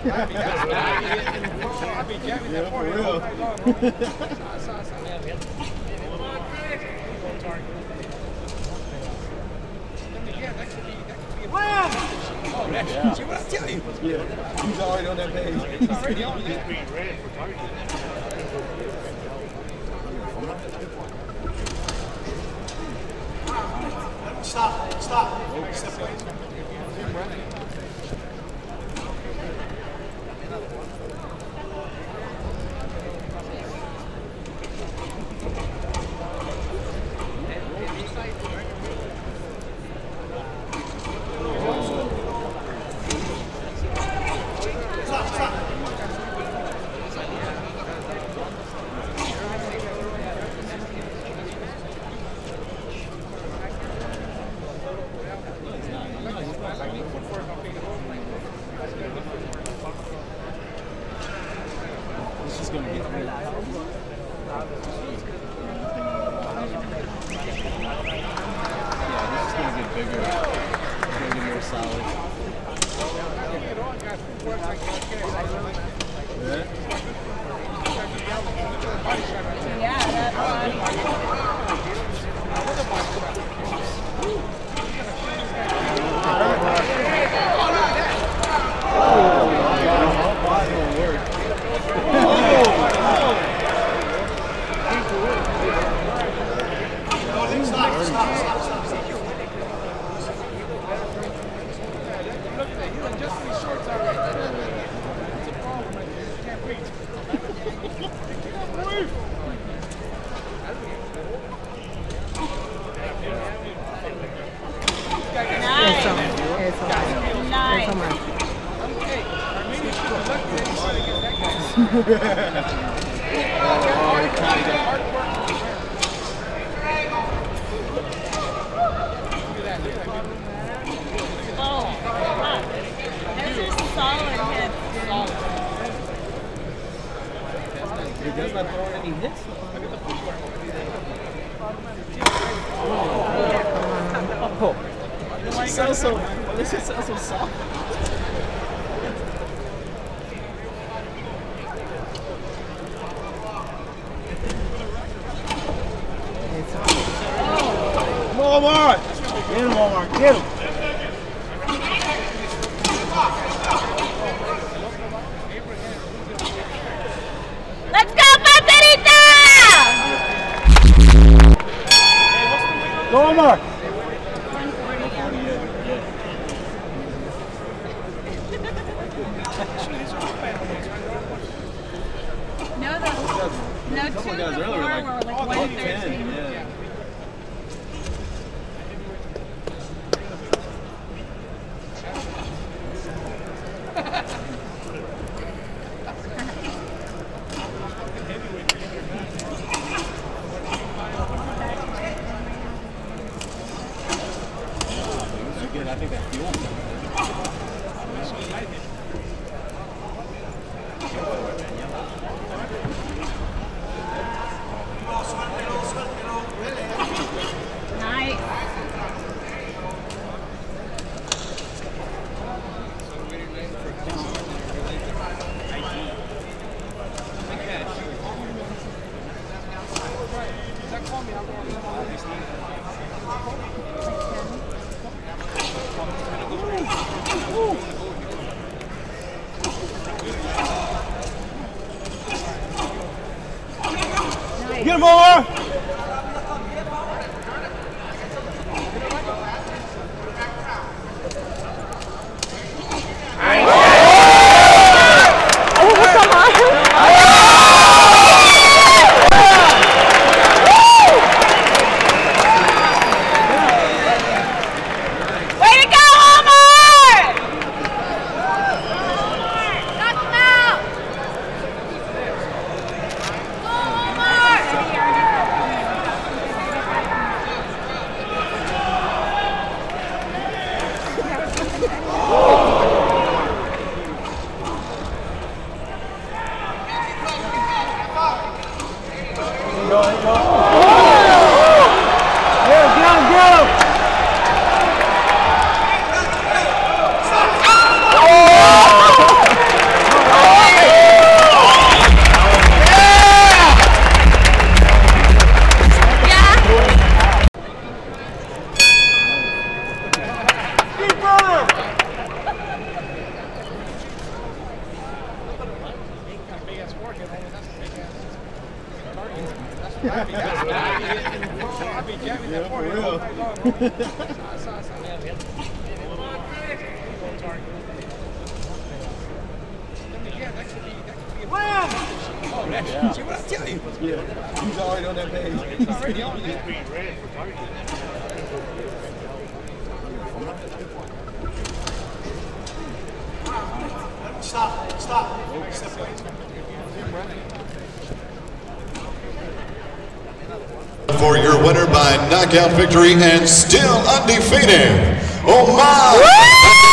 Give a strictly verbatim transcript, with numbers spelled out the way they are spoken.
be jamming that for real. Yeah. See what I tell you? Yeah. He's already on that page. He's already on that. Stop, stop. It's just gonna get good. Yeah, this is gonna get bigger. It's gonna get more solid. Yeah, that's It does not throw any hits. Oh, this shit sounds so. This shit sounds so soft. Walmart! Get him, Walmart! Get him! Let's go, Paterita! Go, Walmart! No, the, no, two Couple of guys the earlier four were like, were like oh, one like thirteen. ten, yeah. Again, I think that fuels them. Nice. See what I tell you? Yeah, he's already on that page. He's already on that. Stop, stop. For your winner by knockout victory and still undefeated, Omar.